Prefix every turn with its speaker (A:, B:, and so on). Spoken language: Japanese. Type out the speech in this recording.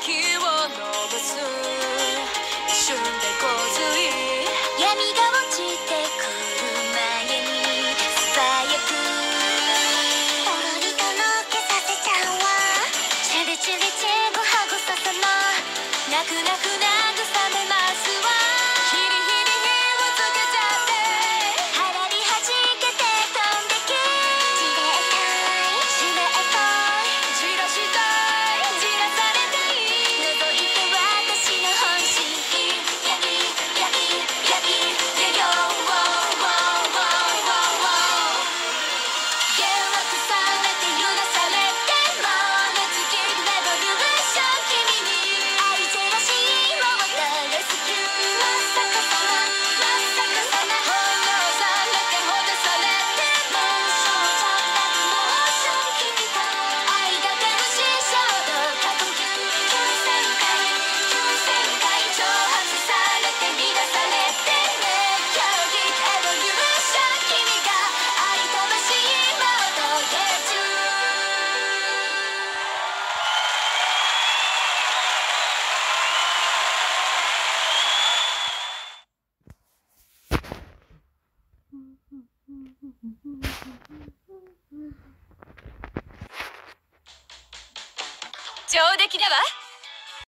A: 息を残す一瞬で洪水
B: 闇が落ちてくる前に素早くとろりとろけさせちゃうわチュルチュルチェゴハグささな
A: 泣く泣く慰めますわヒリヒリ火をつけちゃって
B: はらりはじけて飛んでけじれったいじれっぽい
A: じらしたいじらされたい
B: 覗いて私の本心ヤギヤギヤギヤギョー幻惑されて揺らされても熱きレボリューション君に愛ジェラシーを渡レスキューまさかさままさかさま
A: 翻弄されてほだされて
B: モーションチャットモーション君と愛がけの師匠と過呼吸9000回
A: 挑発されて乱されてね競技エボリューション君が愛魂も届け中上出来だわ